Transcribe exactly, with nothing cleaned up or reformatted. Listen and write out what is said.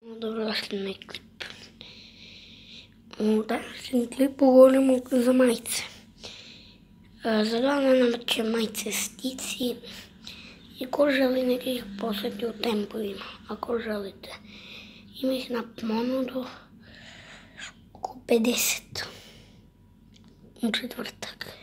Dobrodošli na klip. U današnjem klipu govorimo za majice. Za dva dana će majice stići i ko želi neka ih posjeti u tempovima, ako želite. Ima ih na ponudu oko pedeset u četvrtak.